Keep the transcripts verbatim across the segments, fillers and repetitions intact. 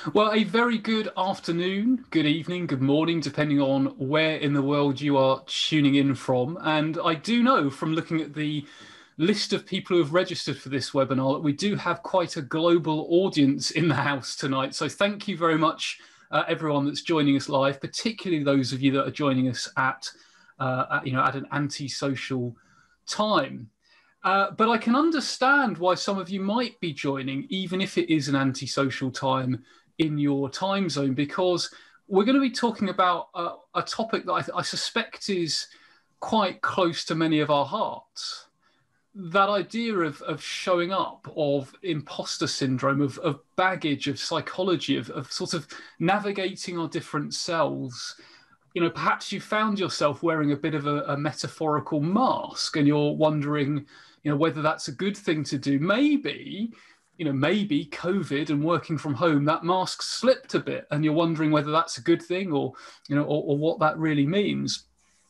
Well, a very good afternoon, good evening, good morning, depending on where in the world you are tuning in from. And I do know from looking at the list of people who have registered for this webinar that we do have quite a global audience in the house tonight. So thank you very much, uh, everyone that's joining us live, particularly those of you that are joining us at, uh, at you know, at an anti-social time. Uh, but I can understand why some of you might be joining, even if it is an antisocial time in your time zone, because we're going to be talking about a, a topic that I, I suspect is quite close to many of our hearts. That idea of, of showing up, of imposter syndrome, of, of baggage, of psychology, of, of sort of navigating our different selves. You know, perhaps you found yourself wearing a bit of a, a metaphorical mask and you're wondering, you know, whether that's a good thing to do. Maybe, you know, maybe COVID and working from home, that mask slipped a bit and you're wondering whether that's a good thing or, you know, or, or what that really means.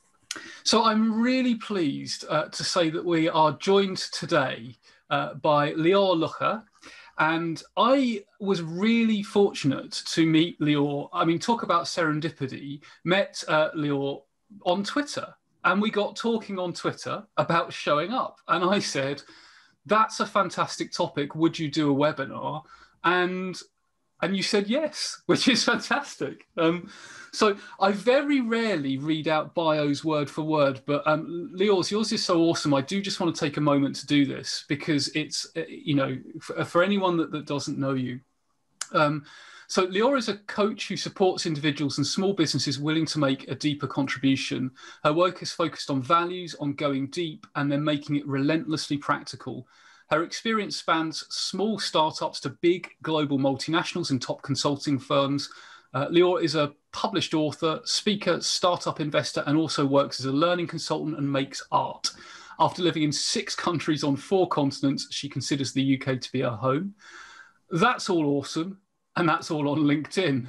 So I'm really pleased uh, to say that we are joined today uh, by Lior Lucha. And I was really fortunate to meet Lior. I mean, talk about serendipity. Met uh, Lior on Twitter. And we got talking on Twitter about showing up. And I said, that's a fantastic topic. Would you do a webinar? And and you said yes, which is fantastic. Um, so I very rarely read out bios word for word, but um, Lior's, yours is so awesome. I do just want to take a moment to do this because it's, you know, for, for anyone that, that doesn't know you. Um, So Lior is a coach who supports individuals and small businesses willing to make a deeper contribution. Her work is focused on values, on going deep, and then making it relentlessly practical. Her experience spans small startups to big global multinationals and top consulting firms. Uh, Lior is a published author, speaker, startup investor, and also works as a learning consultant and makes art. After living in six countries on four continents, she considers the U K to be her home. That's all awesome. And that's all on LinkedIn.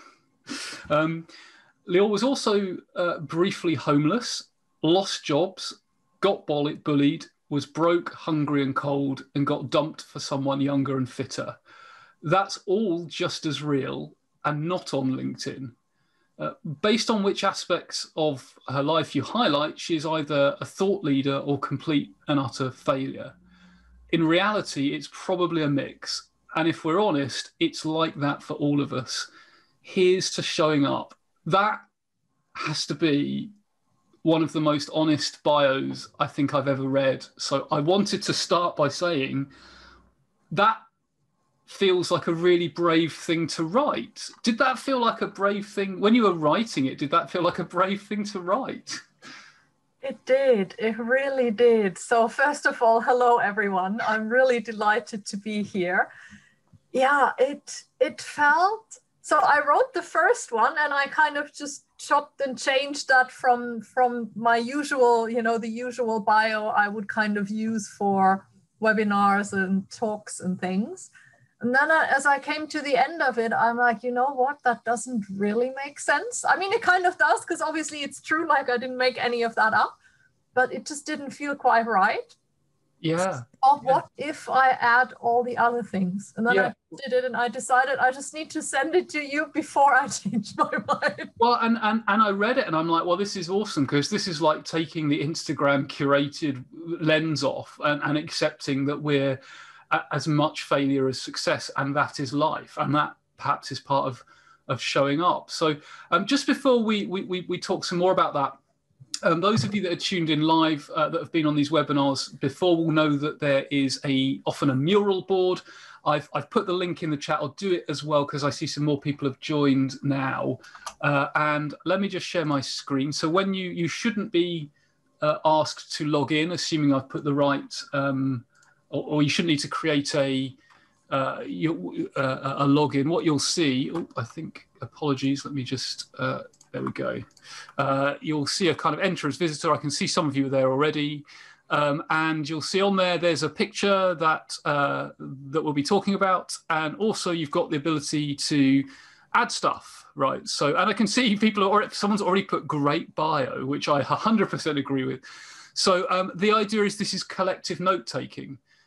um, Lior was also uh, briefly homeless, lost jobs, got bullied, was broke, hungry and cold, and got dumped for someone younger and fitter. That's all just as real and not on LinkedIn. Uh, based on which aspects of her life you highlight, she is either a thought leader or complete and utter failure. In reality, it's probably a mix. And if we're honest, it's like that for all of us. Here's to showing up. That has to be one of the most honest bios I think I've ever read. So I wanted to start by saying that feels like a really brave thing to write. Did that feel like a brave thing? When you were writing it, did that feel like a brave thing to write? It did. It really did. So first of all, hello, everyone. I'm really delighted to be here. Yeah, it it felt, so I wrote the first one and I kind of just chopped and changed that from, from my usual, you know, the usual bio I would kind of use for webinars and talks and things. And then I, as I came to the end of it, I'm like, you know what, that doesn't really make sense. I mean, it kind of does, because obviously it's true, like I didn't make any of that up, but it just didn't feel quite right. Yeah. Of yeah. What if I add all the other things? And then yeah. I did it and I decided I just need to send it to you before I change my mind. Well, and, and, and I read it and I'm like, well, this is awesome because this is like taking the Instagram curated lens off and, and accepting that we're as much failure as success, and that is life. And that perhaps is part of, of showing up. So um, just before we, we, we, we talk some more about that, Um, those of you that are tuned in live, uh, that have been on these webinars before, will know that there is a often a mural board. I've, I've put the link in the chat. I'll do it as well because I see some more people have joined now. Uh, and let me just share my screen. So when you, you shouldn't be uh, asked to log in, assuming I've put the right, um, or, or you shouldn't need to create a, uh, you, uh, a login. What you'll see, oh, I think, apologies, let me just, uh, there we go. Uh, you'll see a kind of enter as visitor. I can see some of you there already. Um, and you'll see on there, there's a picture that, uh, that we'll be talking about. And also you've got the ability to add stuff, right? So, and I can see people, or someone's already put great bio, which I one hundred percent agree with. So um, the idea is this is collective note-taking.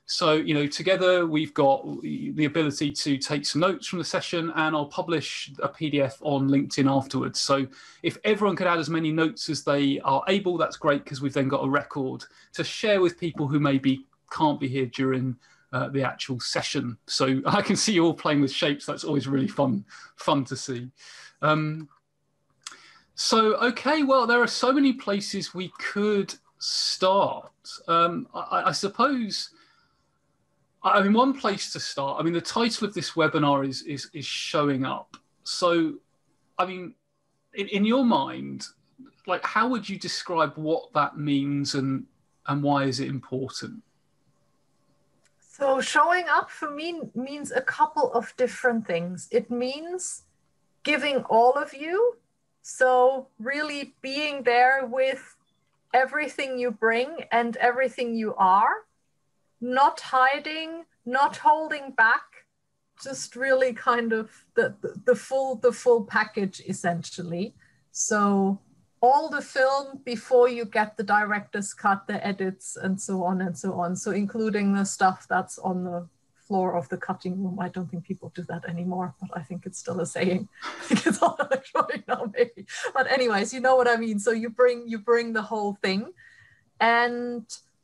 So, you know, together we've got the ability to take some notes from the session, and I'll publish a P D F on LinkedIn afterwards. So if everyone could add as many notes as they are able, that's great, because we've then got a record to share with people who maybe can't be here during uh, the actual session. So I can see you all playing with shapes. That's always really fun, fun to see. Um, so, okay, well, there are so many places we could start. Um, I, I suppose... I mean, one place to start, I mean, the title of this webinar is, is, is showing up. So, I mean, in, in your mind, like, how would you describe what that means, and, and why is it important? So showing up for me means a couple of different things. It means giving all of you. So really being there with everything you bring and everything you are. Not hiding, not holding back, just really kind of the, the, the full the full package, essentially. So all the film before you get the director's cut, the edits, and so on and so on. So including the stuff that's on the floor of the cutting room. I don't think people do that anymore, but I think it's still a saying. I think it's all electronic now, maybe. But anyways, you know what I mean. So you bring you bring the whole thing. And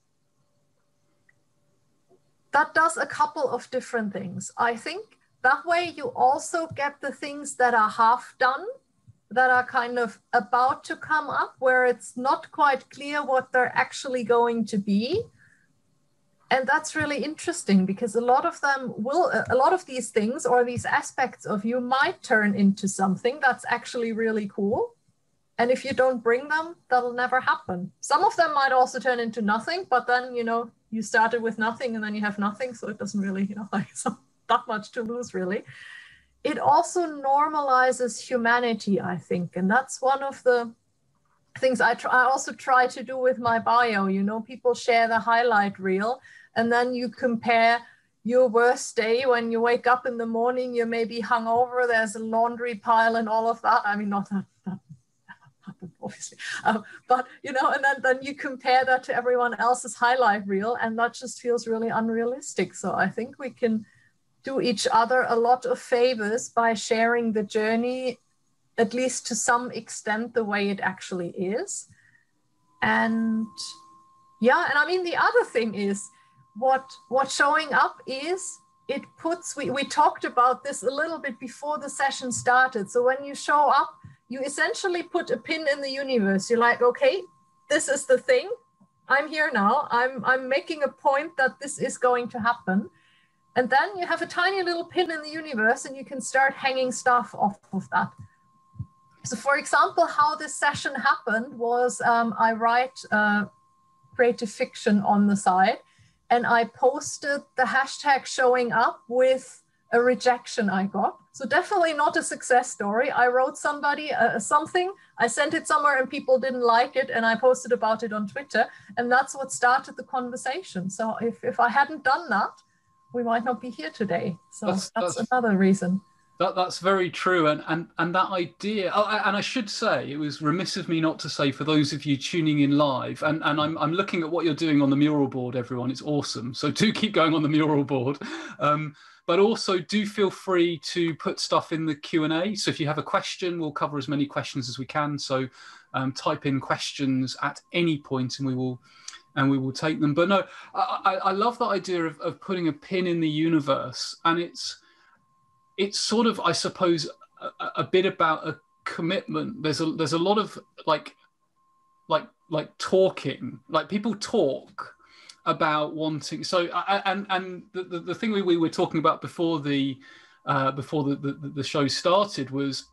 that does a couple of different things. I think that way you also get the things that are half done, that are kind of about to come up, where it's not quite clear what they're actually going to be. And that's really interesting, because a lot of them will, a lot of these things or these aspects of you might turn into something that's actually really cool. And if you don't bring them, that'll never happen. Some of them might also turn into nothing, but then, you know, you started with nothing and then you have nothing. So it doesn't really, you know, like so that much to lose, really. It also normalizes humanity, I think. And that's one of the things I, try, I also try to do with my bio. You know, people share the highlight reel, and then you compare your worst day when you wake up in the morning, you're maybe hungover, there's a laundry pile and all of that. I mean, not that, that happened, obviously. Um, but, you know, and then, then you compare that to everyone else's highlight reel, and that just feels really unrealistic. So I think we can do each other a lot of favors by sharing the journey, at least to some extent, the way it actually is. And yeah, and I mean, the other thing is what, what showing up is, it puts, we, we talked about this a little bit before the session started. So when you show up, you essentially put a pin in the universe. You're like, okay, this is the thing. I'm here now. I'm, I'm making a point that this is going to happen. And then you have a tiny little pin in the universe, and you can start hanging stuff off of that. So for example, how this session happened was um, I write uh, creative fiction on the side, and I posted the hashtag showing up with a rejection I got. So definitely not a success story. I wrote somebody uh, something, I sent it somewhere and people didn't like it, and I posted about it on Twitter, and that's what started the conversation. So if, if I hadn't done that, we might not be here today. So that's, that's, that's another reason. That, that's very true. And, and, and that idea, oh, and I should say, it was remiss of me not to say, for those of you tuning in live, and, and I'm, I'm looking at what you're doing on the mural board, everyone, it's awesome. So do keep going on the mural board. Um, but also do feel free to put stuff in the Q and A. So if you have a question, we'll cover as many questions as we can. So um, type in questions at any point and we will and we will take them. But no, I, I, I love that idea of, of putting a pin in the universe. And it's, it's sort of, I suppose, a, a bit about a commitment. There's a, there's a lot of like, like, like talking, like people talk about wanting. So, I, and, and the, the, the thing we, we were talking about before the, uh, before the, the, the show started was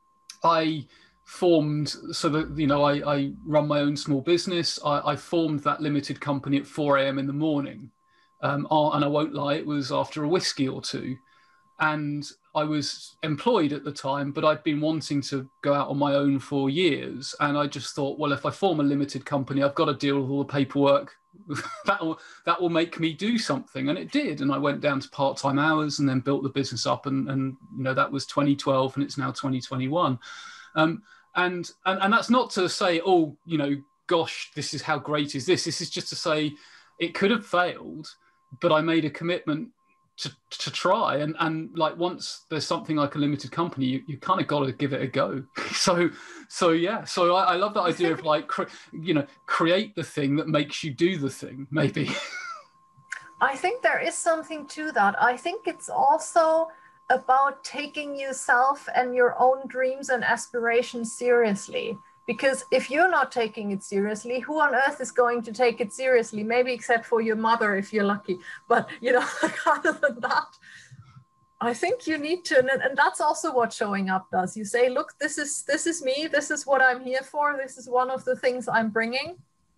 I formed, so that, you know, I, I run my own small business. I, I formed that limited company at four A M in the morning. Um, and I won't lie, it was after a whiskey or two. And I was employed at the time, but I'd been wanting to go out on my own for years. And I just thought, well, if I form a limited company, I've got to deal with all the paperwork. that will that will make me do something. And it did. And I went down to part-time hours and then built the business up. And, and you know, that was twenty twelve and it's now twenty twenty-one. Um, and, and, and that's not to say, oh, you know, gosh, this is how great is this. This is just to say it could have failed. but I made a commitment to, to try. And, and like once there's something like a limited company, you, you kind of got to give it a go. so, so yeah, so I, I love that idea of like, cre- you know, create the thing that makes you do the thing, maybe. I think there is something to that. I think it's also about taking yourself and your own dreams and aspirations seriously. Because if you're not taking it seriously, who on earth is going to take it seriously? Maybe except for your mother, if you're lucky. But, you know, other than that, I think you need to, and, and that's also what showing up does. You say, look, this is this is me. This is what I'm here for. This is one of the things I'm bringing.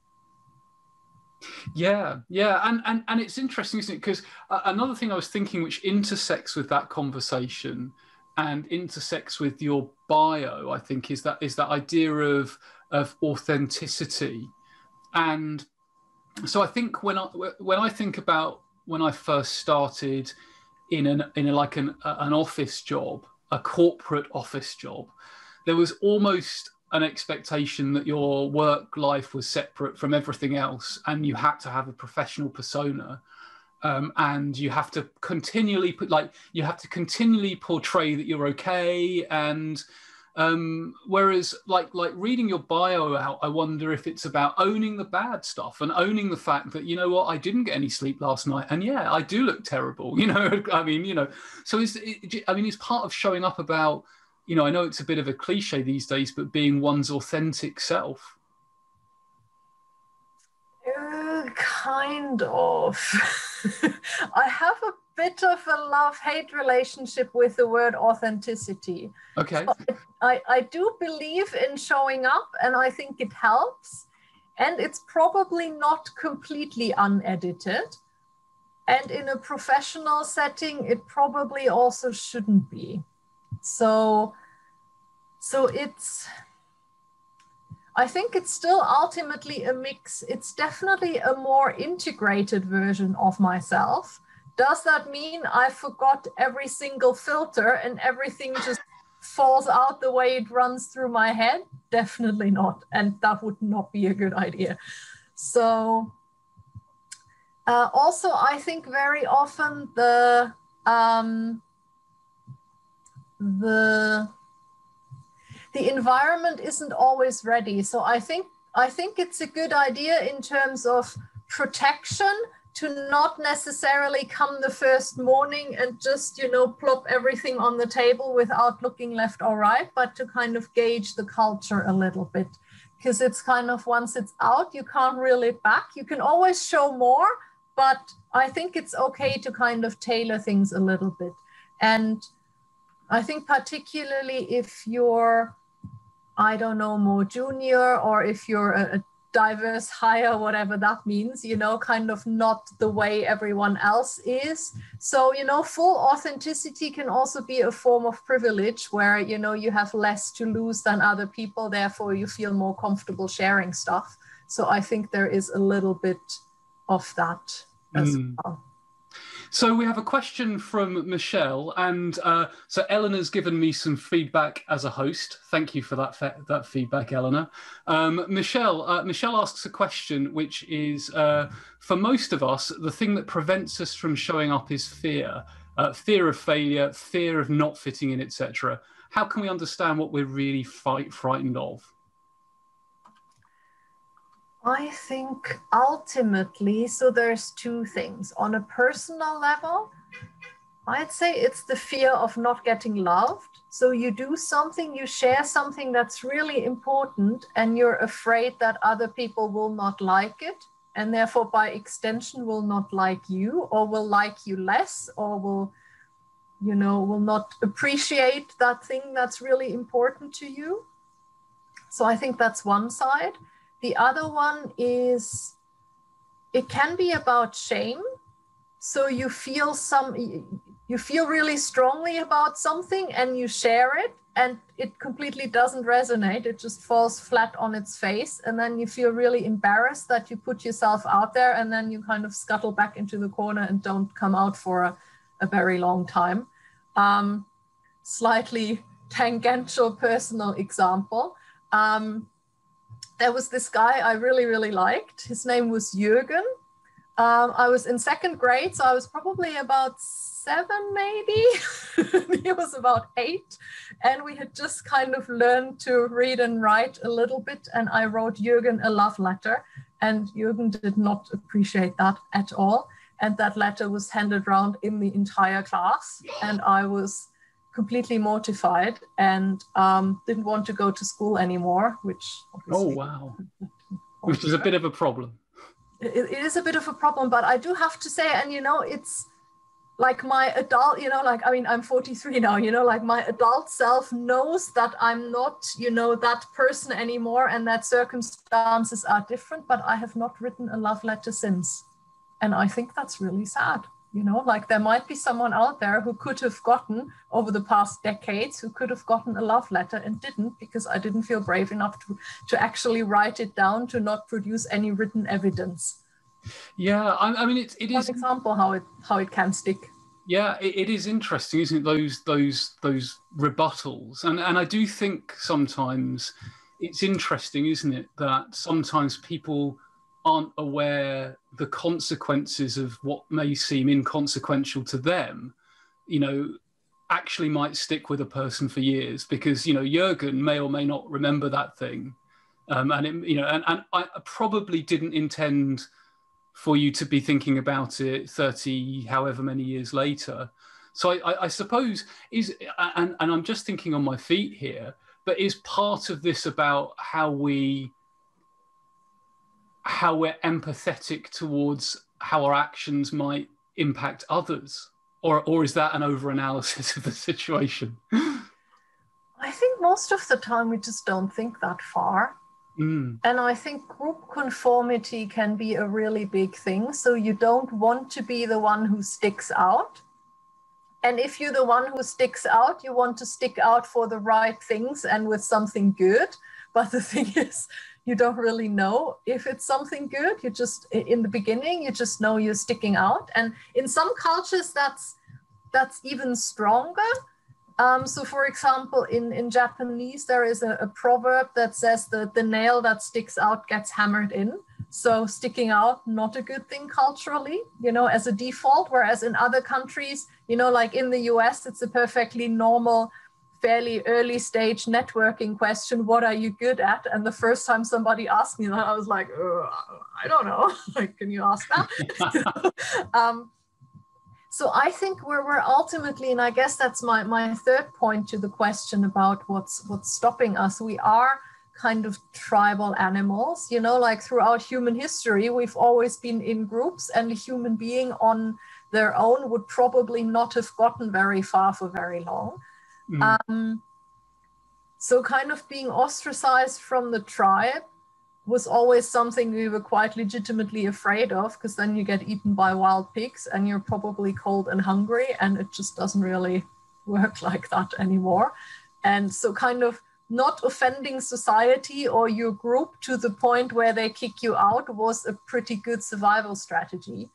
Yeah, yeah, and and and it's interesting, isn't it? Because uh, another thing I was thinking, which intersects with that conversation and intersects with your bio, I think, is that is that idea of of authenticity. And so I think when I when I think about when I first started in an in a, like an an office job, a corporate office job, there was almost an expectation that your work life was separate from everything else, and you had to have a professional persona, um, and you have to continually put like you have to continually portray that you're okay. And um, whereas like like reading your bio out, I wonder if it's about owning the bad stuff and owning the fact that, you know what, I didn't get any sleep last night, and yeah, I do look terrible. You know, I mean, you know, so is it, I mean, it's part of showing up about, you know, I know it's a bit of a cliche these days, but being one's authentic self. Uh, kind of. I have a bit of a love-hate relationship with the word authenticity. Okay. So I, I do believe in showing up, and I think it helps. And it's probably not completely unedited. And in a professional setting, it probably also shouldn't be. So, so it's, I think it's still ultimately a mix. It's definitely a more integrated version of myself. Does that mean I forgot every single filter and everything just falls out the way it runs through my head? Definitely not. And that would not be a good idea. So uh, also, I think very often the, um, the, the environment isn't always ready. So I think I think it's a good idea in terms of protection to not necessarily come the first morning and just, you know, plop everything on the table without looking left or right, but to kind of gauge the culture a little bit. Because it's kind of, once it's out, you can't reel it back. You can always show more, but I think it's okay to kind of tailor things a little bit. And I think particularly if you're, I don't know, more junior, or if you're a, a diverse hire, whatever that means, you know, kind of not the way everyone else is. So, you know, full authenticity can also be a form of privilege where, you know, you have less to lose than other people, therefore you feel more comfortable sharing stuff. So I think there is a little bit of that as mm. well. So we have a question from Michelle, and uh, so Eleanor's given me some feedback as a host. Thank you for that fe- that feedback, Eleanor. Um, Michelle, uh, Michelle asks a question, which is, uh, for most of us, the thing that prevents us from showing up is fear, uh, fear of failure, fear of not fitting in, et cetera. How can we understand what we're really fight, frightened of? I think ultimately, so there's two things. On a personal level, I'd say it's the fear of not getting loved. So you do something, you share something that's really important, and you're afraid that other people will not like it, and therefore by extension will not like you, or will like you less, or will, you know, will not appreciate that thing that's really important to you. So I think that's one side. The other one is, it can be about shame. So you feel some, you feel really strongly about something and you share it and it completely doesn't resonate. It just falls flat on its face. And then you feel really embarrassed that you put yourself out there, and then you kind of scuttle back into the corner and don't come out for a, a very long time. Um, slightly tangential personal example. Um, There was this guy I really, really liked. His name was Jürgen. Um, I was in second grade, so I was probably about seven, maybe. He was about eight, and we had just kind of learned to read and write a little bit. And I wrote Jürgen a love letter, and Jürgen did not appreciate that at all. And that letter was handed around in the entire class, and I was completely mortified and um, didn't want to go to school anymore. Which oh wow, which is a bit of a problem. It, it is a bit of a problem, but I do have to say, and you know, it's like my adult, you know, like, I mean, I'm forty-three now, you know, like my adult self knows that I'm not, you know, that person anymore and that circumstances are different, but I have not written a love letter since. And I think that's really sad. You know, like there might be someone out there who could have gotten over the past decades, who could have gotten a love letter and didn't, because I didn't feel brave enough to, to actually write it down, to not produce any written evidence. Yeah, I, I mean, it, it is an example how it how it can stick. Yeah, it, it is interesting, isn't it? Those those those rebuttals, and and I do think sometimes it's interesting, isn't it, that sometimes people aren't aware the consequences of what may seem inconsequential to them, you know, actually might stick with a person for years, because, you know, Jürgen may or may not remember that thing. Um, and, it, you know, and, and I probably didn't intend for you to be thinking about it thirty, however many years later. So I, I, I suppose is, and, and I'm just thinking on my feet here, but is part of this about how we, how we're empathetic towards how our actions might impact others? Or, or is that an over-analysis of the situation? I think most of the time we just don't think that far. Mm. And I think group conformity can be a really big thing. So you don't want to be the one who sticks out. And if you're the one who sticks out, you want to stick out for the right things and with something good. But the thing is, you don't really know if it's something good. You just, in the beginning, you just know you're sticking out. And in some cultures, that's that's even stronger. Um, so for example, in, in Japanese, there is a, a proverb that says that the nail that sticks out gets hammered in. So sticking out, not a good thing culturally, you know, as a default, whereas in other countries, you know, like in the U S, it's a perfectly normal, fairly early stage networking question. What are you good at? And the first time somebody asked me that, I was like, oh, I don't know. Like, can you ask that? um, so I think we're, we're ultimately, and I guess that's my, my third point to the question about what's, what's stopping us. We are kind of tribal animals, you know, like throughout human history, we've always been in groups, and a human being on their own would probably not have gotten very far for very long. Mm. Um, so kind of being ostracized from the tribe was always something we were quite legitimately afraid of, because then you get eaten by wild pigs and you're probably cold and hungry, and it just doesn't really work like that anymore. And so kind of not offending society or your group to the point where they kick you out was a pretty good survival strategy.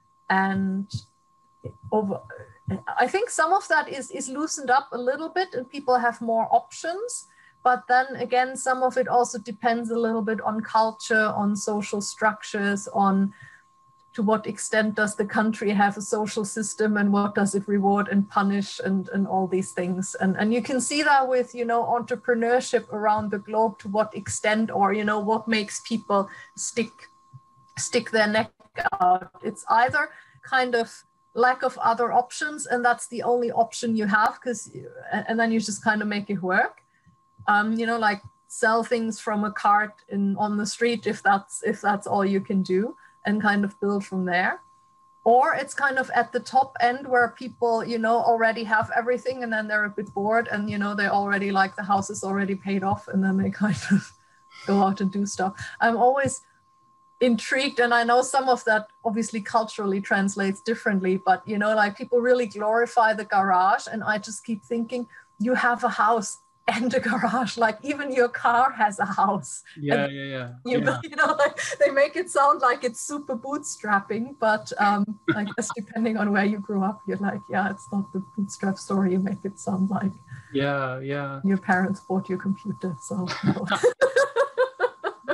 And over, I think some of that is, is loosened up a little bit and people have more options. But then again, some of it also depends a little bit on culture, on social structures, on to what extent does the country have a social system and what does it reward and punish and, and all these things. And, and you can see that with, you know, entrepreneurship around the globe, to what extent, or, you know, what makes people stick, stick their neck out. It's either kind of lack of other options, and that's the only option you have, because, and then you just kind of make it work. Um, you know, like sell things from a cart in on the street if that's if that's all you can do, and kind of build from there. Or it's kind of at the top end where people, you know, already have everything, and then they're a bit bored, and, you know, they already, like, the house is already paid off, and then they kind of go out and do stuff. I'm always intrigued, and I know some of that obviously culturally translates differently, but, you know, like, people really glorify the garage, and I just keep thinking, you have a house and a garage, like even your car has a house. Yeah, and, yeah, yeah. You, yeah. you know, like they make it sound like it's super bootstrapping, but um, I guess depending on where you grew up, you're like, yeah, it's not the bootstrap story. You make it sound like, yeah, yeah. Your parents bought your computer, so no. yeah,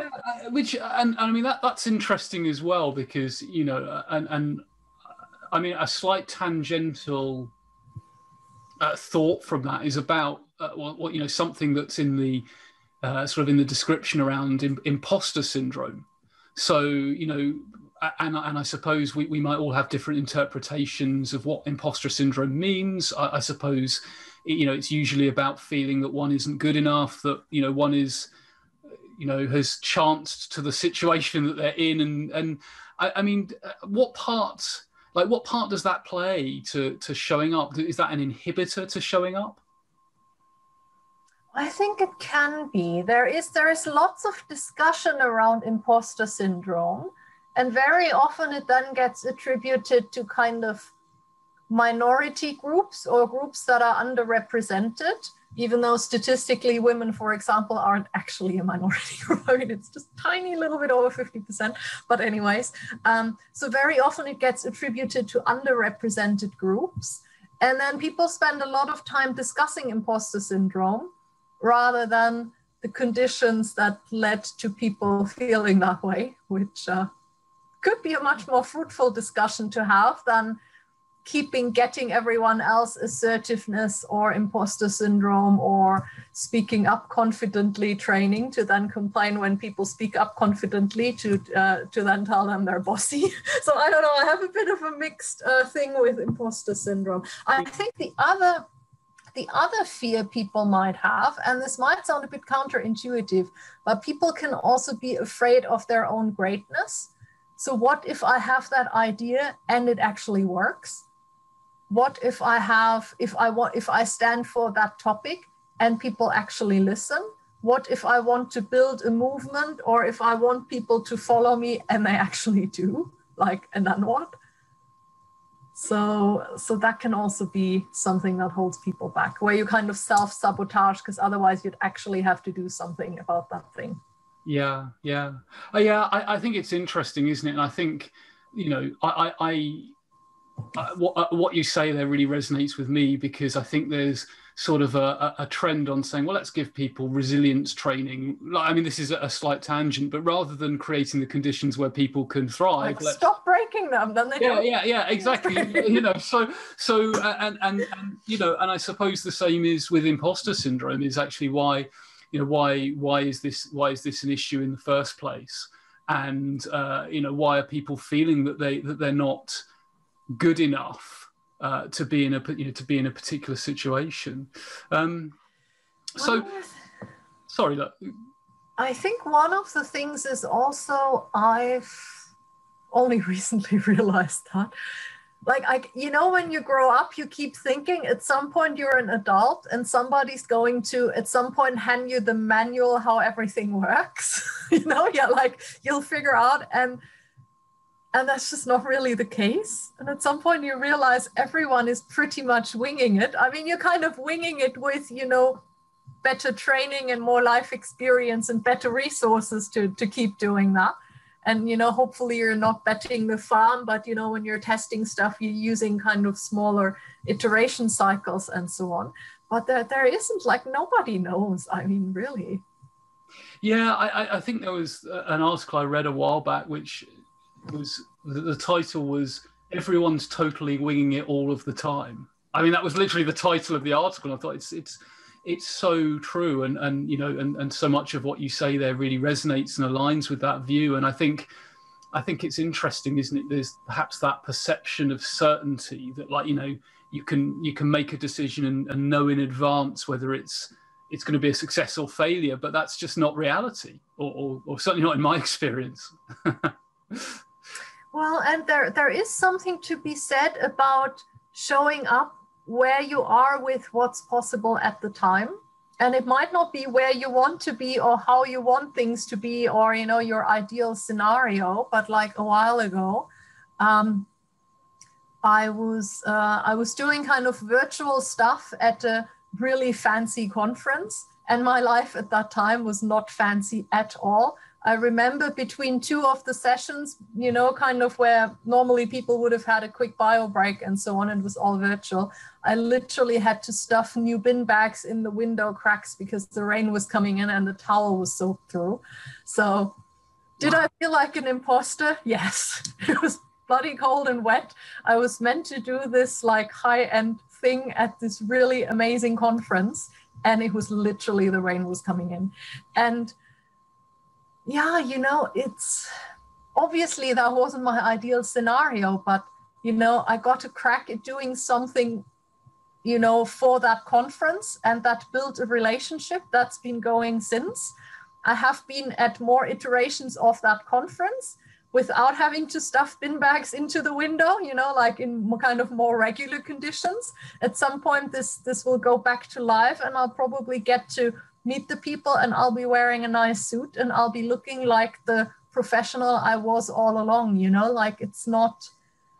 which and, and I mean that that's interesting as well, because you know and and I mean a slight tangential uh, thought from that is about uh, what, what you know something that's in the uh, sort of in the description around im- imposter syndrome. So you know. And, and I suppose we, we might all have different interpretations of what imposter syndrome means. I, I suppose, you know, it's usually about feeling that one isn't good enough, that, you know, one is, you know, has chanced to the situation that they're in. And, and I, I mean, what part, like what part does that play to, to showing up? Is that an inhibitor to showing up? I think it can be. There is, there is lots of discussion around imposter syndrome. And very often it then gets attributed to kind of minority groups or groups that are underrepresented, even though statistically women, for example, aren't actually a minority group. I mean, it's just tiny little bit over fifty percent. But anyways, um, so very often it gets attributed to underrepresented groups. And then people spend a lot of time discussing imposter syndrome rather than the conditions that led to people feeling that way, which uh, could be a much more fruitful discussion to have than keeping getting everyone else assertiveness or imposter syndrome or speaking up confidently training to then complain when people speak up confidently to uh, to then tell them they're bossy. So I don't know, I have a bit of a mixed uh, thing with imposter syndrome. I think the other the other fear people might have, and this might sound a bit counterintuitive, but people can also be afraid of their own greatness. So what if I have that idea and it actually works? What if I have, if I want, if I stand for that topic and people actually listen? What if I want to build a movement, or if I want people to follow me and they actually do? Like, and then what? So, so that can also be something that holds people back, where you kind of self-sabotage, because otherwise you'd actually have to do something about that thing. Yeah, yeah, uh, yeah. I, I think it's interesting, isn't it? And I think, you know, I, I, I, I what, uh, what you say there really resonates with me, because I think there's sort of a, a trend on saying, well, let's give people resilience training. I mean, this is a slight tangent, but rather than creating the conditions where people can thrive, like, let's stop breaking them. Then they yeah, don't. yeah, yeah, exactly. You know, so so uh, and, and and you know, and I suppose the same is with imposter syndrome. Is actually why, you know, why why is this why is this an issue in the first place? And uh, you know, why are people feeling that they that they're not good enough uh, to be in a you know to be in a particular situation? Um, so, sorry, look. I think one of the things is also I've only recently realized that, like, I, you know, when you grow up, you keep thinking at some point you're an adult and somebody's going to at some point hand you the manual how everything works. You know, yeah, like you'll figure out, and and that's just not really the case. And at some point you realize everyone is pretty much winging it. I mean, you're kind of winging it with, you know, better training and more life experience and better resources to to keep doing that. And, you know, hopefully you're not betting the farm, but, you know, when you're testing stuff, you're using kind of smaller iteration cycles and so on. But there, there isn't, like, nobody knows. I mean, really. Yeah, I, I think there was an article I read a while back, which was, the title was, "Everyone's totally winging it all of the time." I mean, that was literally the title of the article. And I thought it's, it's, it's so true, and and you know, and, and so much of what you say there really resonates and aligns with that view. And I think, I think it's interesting, isn't it? There's perhaps that perception of certainty that, like, you know, you can you can make a decision and, and know in advance whether it's it's going to be a success or failure, but that's just not reality, or or, or certainly not in my experience. Well, and there there is something to be said about showing up where you are with what's possible at the time. And it might not be where you want to be or how you want things to be, or, you know, your ideal scenario. But like a while ago, um, I was uh, I was doing kind of virtual stuff at a really fancy conference, and my life at that time was not fancy at all. I remember between two of the sessions, you know, kind of where normally people would have had a quick bio break and so on, and it was all virtual. I literally had to stuff new bin bags in the window cracks because the rain was coming in and the towel was soaked through. So Did I feel like an imposter? Yes. It was bloody cold and wet. I was meant to do this like high-end thing at this really amazing conference, and it was literally, the rain was coming in. And yeah, you know, it's obviously that wasn't my ideal scenario, but you know, I got a crack at doing something, you know, for that conference, and that built a relationship that's been going since. I have been at more iterations of that conference without having to stuff bin bags into the window, you know, like in kind of more regular conditions. At some point, this, this will go back to life, and I'll probably get to meet the people, and I'll be wearing a nice suit, and I'll be looking like the professional I was all along, you know, like it's not,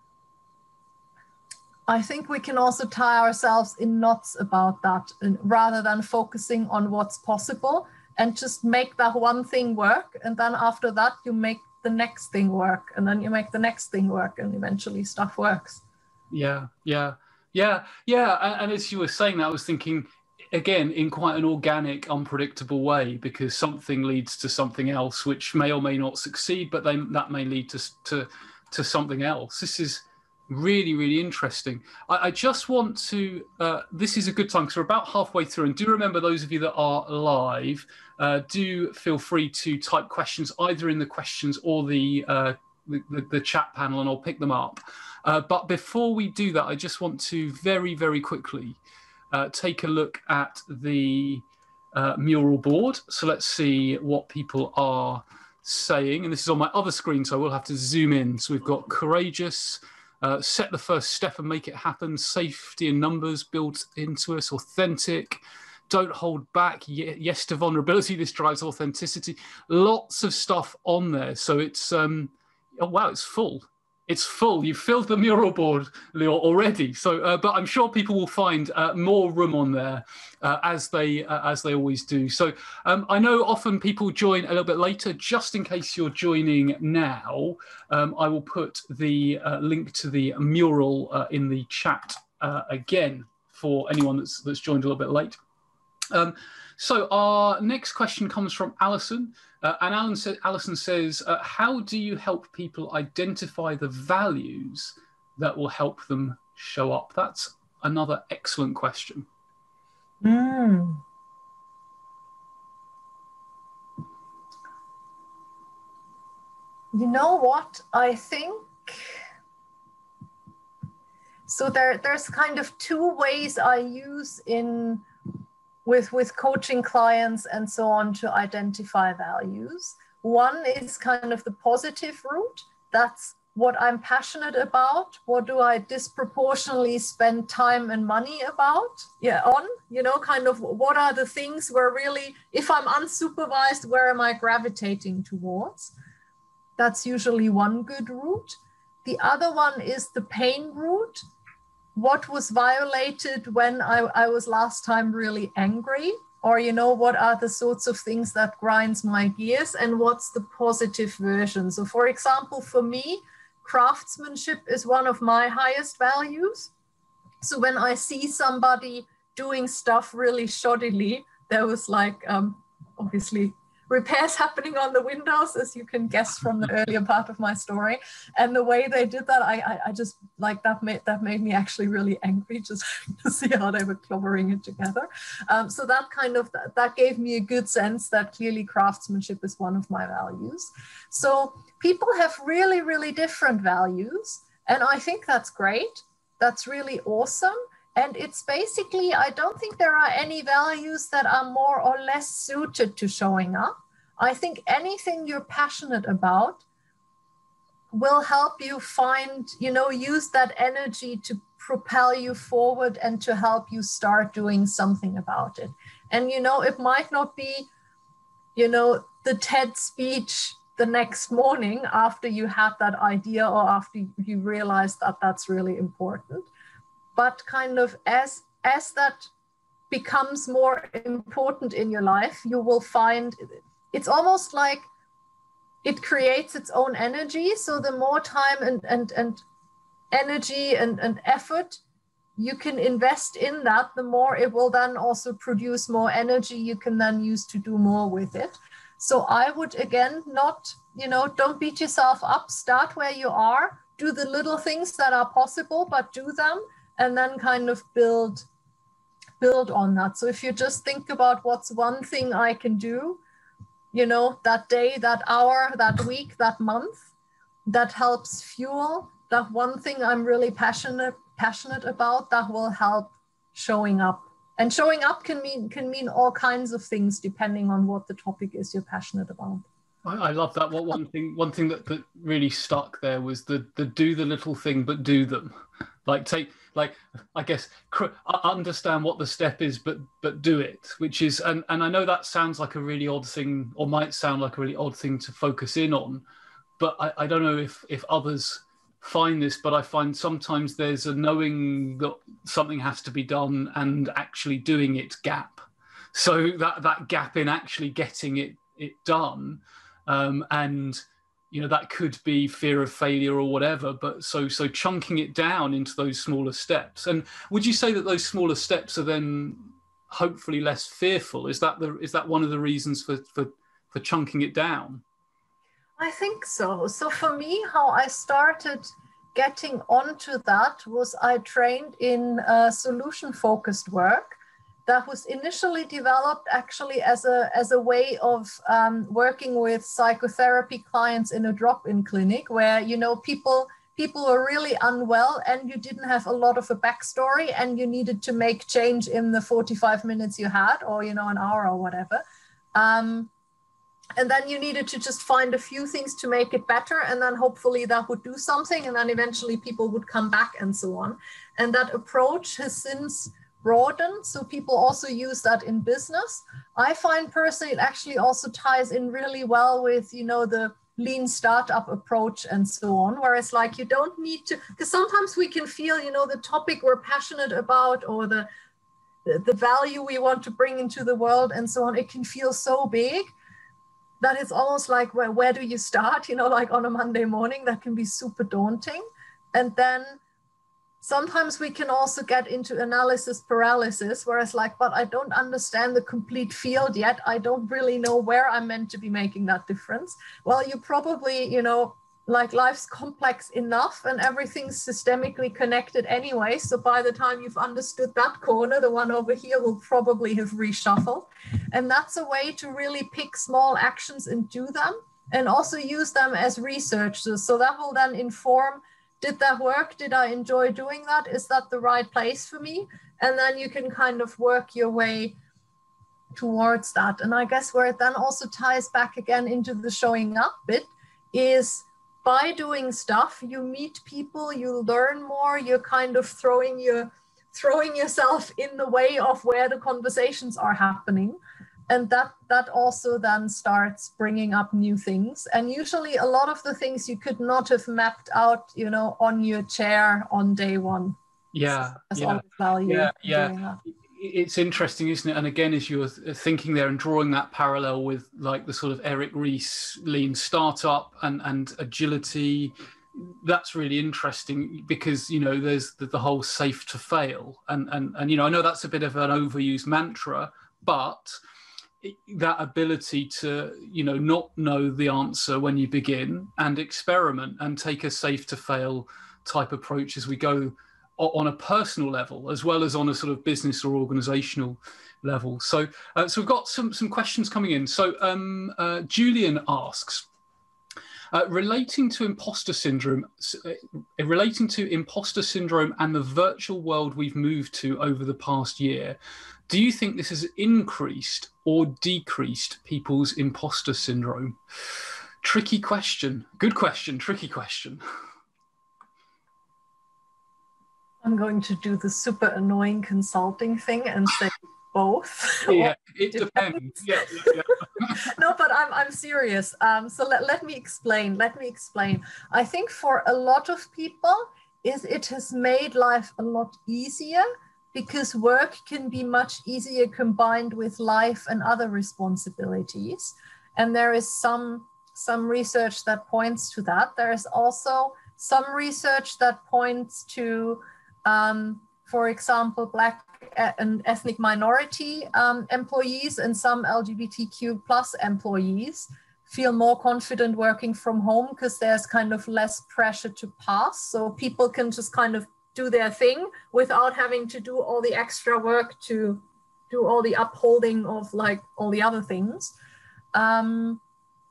I think we can also tie ourselves in knots about that, and rather than focusing on what's possible, and just make that one thing work. And then after that, you make the next thing work, and then you make the next thing work, and eventually stuff works. Yeah, yeah, yeah, yeah. And, and as you were saying that, I was thinking, again, in quite an organic, unpredictable way, because something leads to something else, which may or may not succeed, but then that may lead to, to, to something else. This is really, really interesting. I, I just want to, uh, this is a good time because we're about halfway through, and do remember, those of you that are live, uh, do feel free to type questions either in the questions or the, uh, the, the, the chat panel, and I'll pick them up. Uh, but before we do that, I just want to very, very quickly uh, take a look at the uh, mural board. So let's see what people are saying. And this is on my other screen, so I will have to zoom in. So we've got courageous, Uh, set the first step and make it happen, safety and numbers built into us, authentic, don't hold back, yes to vulnerability, this drives authenticity. Lots of stuff on there. So it's, um, oh, wow, it's full. It's full. You've filled the mural board, Leo, already. So, uh, but I'm sure people will find uh, more room on there uh, as they uh, as they always do. So um, I know often people join a little bit later. Just in case you're joining now, um, I will put the uh, link to the mural uh, in the chat uh, again for anyone that's that's joined a little bit late. Um, so our next question comes from Alison. Uh, and Alan sa Alison says, uh, how do you help people identify the values that will help them show up? That's another excellent question. Mm. You know what? I think, so there, there's kind of two ways I use in With, with coaching clients and so on to identify values. One is kind of the positive route. That's what I'm passionate about. What do I disproportionately spend time and money about? Yeah, on, you know, kind of what are the things where really, if I'm unsupervised, where am I gravitating towards? That's usually one good route. The other one is the pain route. What was violated when I, I was last time really angry? Or, you know, what are the sorts of things that grinds my gears, and what's the positive version? So for example, for me, craftsmanship is one of my highest values. So when I see somebody doing stuff really shoddily, there was like, um, obviously, repairs happening on the windows, as you can guess from the earlier part of my story. And the way they did that, I, I, I just like that made that made me actually really angry, just to see how they were clobbering it together. Um, so that kind of that, that gave me a good sense that clearly craftsmanship is one of my values. So people have really, really different values, and I think that's great. That's really awesome. And it's basically, I don't think there are any values that are more or less suited to showing up. I think anything you're passionate about will help you find, you know, use that energy to propel you forward and to help you start doing something about it. And, you know, it might not be, you know, the TED speech the next morning after you had that idea or after you realized that that's really important. But kind of as, as that becomes more important in your life, you will find it's almost like it creates its own energy. So the more time and, and, and energy and, and effort you can invest in that, the more it will then also produce more energy you can then use to do more with it. So I would, again, not, you know, don't beat yourself up, start where you are, do the little things that are possible, but do them, and then kind of build, build on that. So if you just think about what's one thing I can do, you know, that day, that hour, that week, that month, that helps fuel that one thing I'm really passionate, passionate about, that will help showing up. And showing up can mean can mean all kinds of things depending on what the topic is you're passionate about. I, I love that. What one thing one thing that, that really stuck there was the the do the little thing but do them. Like take like I guess cr- understand what the step is but but do it, which is and and I know that sounds like a really odd thing, or might sound like a really odd thing to focus in on, but I, I don't know if if others find this, but I find sometimes there's a knowing that something has to be done and actually doing it gap. So that that gap in actually getting it it done, um, and you know that could be fear of failure or whatever. But so so chunking it down into those smaller steps. And would you say that those smaller steps are then hopefully less fearful? Is that the is that one of the reasons for for for chunking it down? I think so. So for me, how I started getting onto that was I trained in uh, solution-focused work that was initially developed actually as a, as a way of um, working with psychotherapy clients in a drop-in clinic where, you know, people, people were really unwell and you didn't have a lot of a backstory and you needed to make change in the forty-five minutes you had, or, you know, an hour or whatever. Um, And then you needed to just find a few things to make it better. And then hopefully that would do something. And then eventually people would come back and so on. And that approach has since broadened. So people also use that in business. I find personally, it actually also ties in really well with, you know, the lean startup approach and so on. Whereas like you don't need to, because sometimes we can feel, you know, the topic we're passionate about or the, the value we want to bring into the world and so on, it can feel so big that it's almost like, where, where do you start? You know, like on a Monday morning, that can be super daunting. And then sometimes we can also get into analysis paralysis, whereas like, but I don't understand the complete field yet. I don't really know where I'm meant to be making that difference. Well, you probably, you know, like life's complex enough and everything's systemically connected anyway. So by the time you've understood that corner, the one over here will probably have reshuffled. And that's a way to really pick small actions and do them and also use them as researchers. So that will then inform, did that work? Did I enjoy doing that? Is that the right place for me? And then you can kind of work your way towards that. And I guess where it then also ties back again into the showing up bit is, by doing stuff, you meet people, you learn more, you're kind of throwing your, throwing yourself in the way of where the conversations are happening. And that, that also then starts bringing up new things. And usually a lot of the things you could not have mapped out, you know, on your chair on day one. Yeah, so yeah, value yeah, yeah. It's interesting, isn't it? And again, as you were thinking there and drawing that parallel with like the sort of Eric Ries lean startup and, and agility, that's really interesting because, you know, there's the, the whole safe to fail. And, and, and, you know, I know that's a bit of an overused mantra, but that ability to, you know, not know the answer when you begin and experiment and take a safe to fail type approach as we go on a personal level as well as on a sort of business or organizational level. So uh, so we've got some some questions coming in. So um, uh, Julian asks, uh, relating to imposter syndrome, uh, relating to imposter syndrome and the virtual world we've moved to over the past year, do you think this has increased or decreased people's imposter syndrome? Tricky question. Good question. Tricky question. I'm going to do the super annoying consulting thing and say both. Yeah, it depends. Yeah, yeah, yeah. No, but I'm, I'm serious. Um, so let, let me explain. Let me explain. I think for a lot of people, is it has made life a lot easier because work can be much easier combined with life and other responsibilities. And there is some, some research that points to that. There is also some research that points to, Um, for example, Black an ethnic minority um, employees and some L G B T Q plus employees feel more confident working from home because there's kind of less pressure to pass. So people can just kind of do their thing without having to do all the extra work to do all the upholding of like all the other things. Um,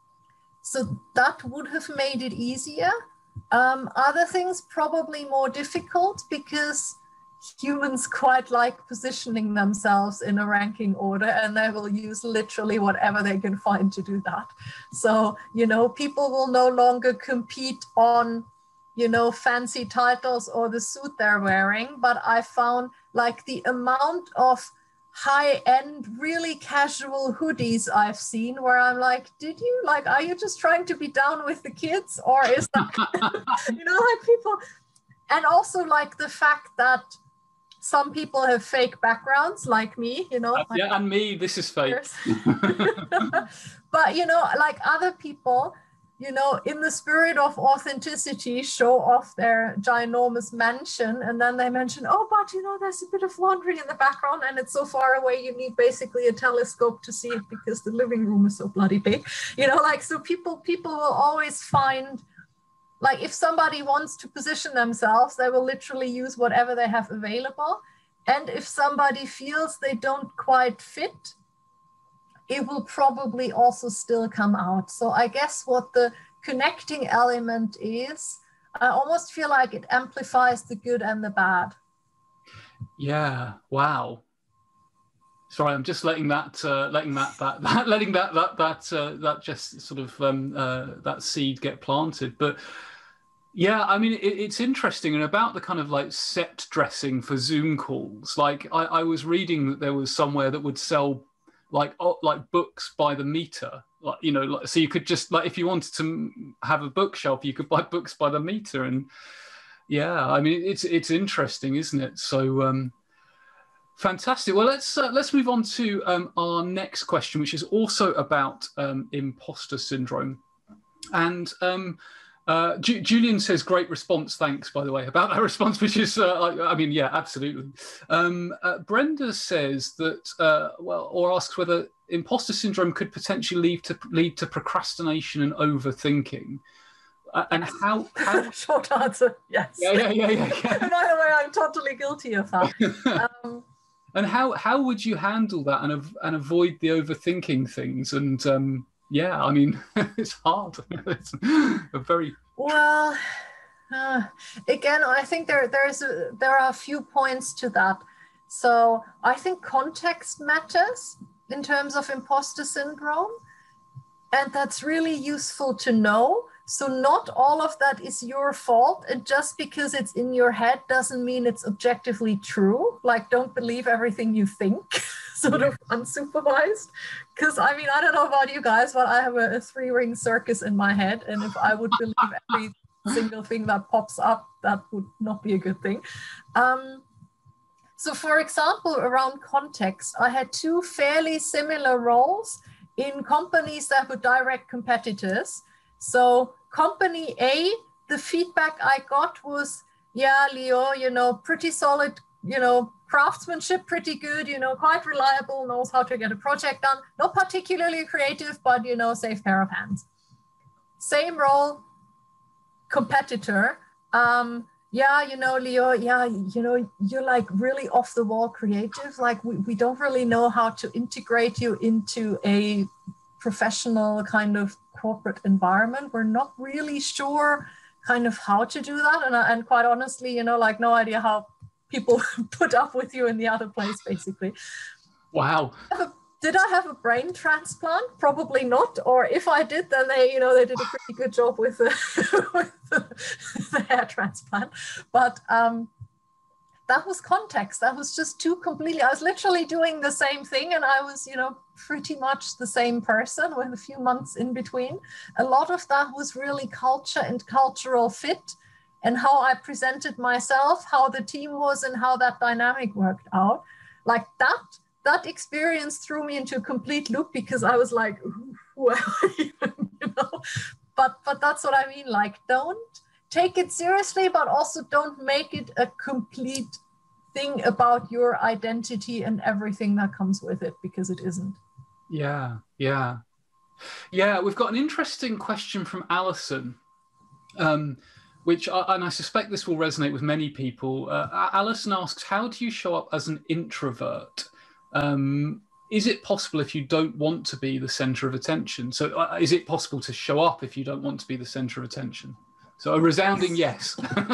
so that would have made it easier. Um, other things probably more difficult because humans quite like positioning themselves in a ranking order, and they will use literally whatever they can find to do that. So, you know, people will no longer compete on, you know, fancy titles or the suit they're wearing, but I found like the amount of high-end, really casual hoodies I've seen where I'm like, did you, like, are you just trying to be down with the kids? Or is that, you know, like people, and also like the fact that some people have fake backgrounds like me, you know. Uh, yeah, and me, this is fake. But, you know, like other people, you know, in the spirit of authenticity, show off their ginormous mansion. And then they mention, oh, but, you know, there's a bit of laundry in the background and it's so far away, you need basically a telescope to see it because the living room is so bloody big. You know, like, so people, people will always find, like, if somebody wants to position themselves, they will literally use whatever they have available. And if somebody feels they don't quite fit, it will probably also still come out. So I guess what the connecting element is, I almost feel like it amplifies the good and the bad. Yeah. Wow. Sorry, I'm just letting that, uh, letting that, that, that, letting that, that, that, uh, that just sort of um, uh, that seed get planted. But yeah, I mean, it, it's interesting, and about the kind of like set dressing for Zoom calls. Like, I, I was reading that there was somewhere that would sell like oh, like books by the meter, like, you know, like, so you could just, like, if you wanted to have a bookshelf, you could buy books by the meter. And yeah, I mean, it's it's interesting, isn't it? So um fantastic. Well, let's uh, let's move on to um our next question, which is also about um imposter syndrome. And um Uh, Ju Julian says, great response, thanks, by the way, about that response, which is, uh, I, I mean, yeah, absolutely. Um, uh, Brenda says that, uh, well, or asks whether imposter syndrome could potentially lead to, lead to procrastination and overthinking. Uh, and how, how... Short answer, yes. Yeah, yeah, yeah, yeah. yeah. By the way, I'm totally guilty of that. Um, and how, how would you handle that and, av and avoid the overthinking things? And, um, yeah, I mean, it's hard. It's a very well. Uh, again, I think there there's a, there are a few points to that. So I think context matters in terms of imposter syndrome, and that's really useful to know. So not all of that is your fault, and just because it's in your head doesn't mean it's objectively true. Like, don't believe everything you think, sort of unsupervised. Because I mean, I don't know about you guys, but I have a, a three-ring circus in my head, and if I would believe every single thing that pops up, that would not be a good thing. Um, so for example, around context, I had two fairly similar roles in companies that were direct competitors. So company A, the feedback I got was, yeah, Leo, you know, pretty solid, you know, craftsmanship, pretty good, you know, quite reliable, knows how to get a project done, not particularly creative, but, you know, safe pair of hands. Same role, competitor. Um, yeah, you know, Leo, yeah, you know, you're like really off the wall creative. Like we, we don't really know how to integrate you into a professional kind of corporate environment. We're not really sure kind of how to do that. And, and quite honestly, you know, like no idea how people put up with you in the other place, basically. Wow. Did I have a brain transplant? Probably not. Or if I did, then they, you know, they did a pretty good job with the, with the, the hair transplant. But um, that was context. That was just two completely, I was literally doing the same thing, and I was, you know, pretty much the same person with a few months in between. A lot of that was really culture and cultural fit, and how I presented myself, how the team was, and how that dynamic worked out. Like that, that experience threw me into a complete loop, because I was like, who am I even, you know? But, but that's what I mean, like, don't take it seriously, but also don't make it a complete thing about your identity and everything that comes with it, because it isn't. Yeah, yeah. Yeah, we've got an interesting question from Alison, um, which, I, and I suspect this will resonate with many people. Uh, Alison asks, how do you show up as an introvert? Um, is it possible if you don't want to be the center of attention? So uh, is it possible to show up if you don't want to be the center of attention? So a resounding yes.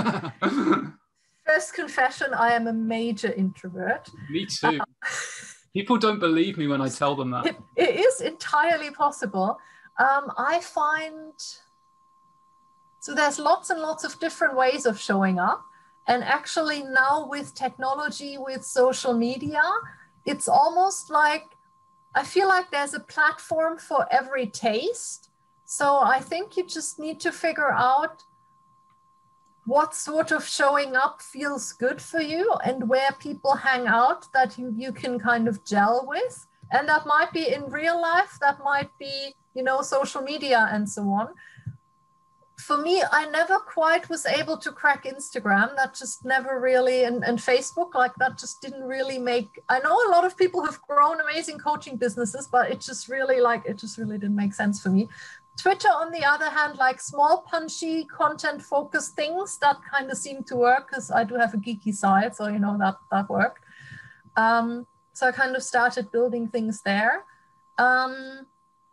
First confession, I am a major introvert. Me too. Uh, People don't believe me when I tell them that. It, it is entirely possible. Um, I find, so there's lots and lots of different ways of showing up. And actually now with technology, with social media, it's almost like, I feel like there's a platform for every taste. So I think you just need to figure out what sort of showing up feels good for you and where people hang out that you, you can kind of gel with. And that might be in real life, that might be, you know, social media and so on. For me, I never quite was able to crack Instagram. That just never really, and, and Facebook, like that just didn't really make, I know a lot of people have grown amazing coaching businesses, but it just really like, it just really didn't make sense for me. Twitter, on the other hand, like small, punchy, content-focused things, that kind of seemed to work because I do have a geeky side, so you know that that worked. Um, so I kind of started building things there. Um,